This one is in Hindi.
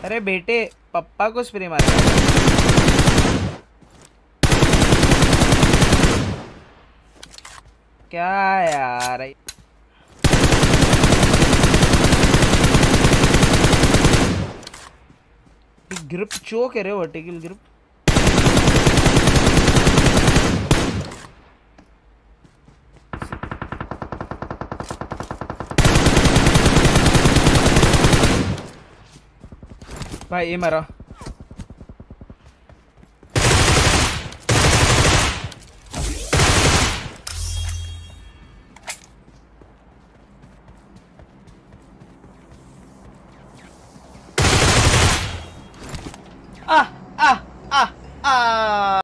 अरे बेटे, पप्पा को स्प्रे मार। क्या यार, ग्रिप चोक है रे, वर्टिकल ग्रिप। भाई ये मरा।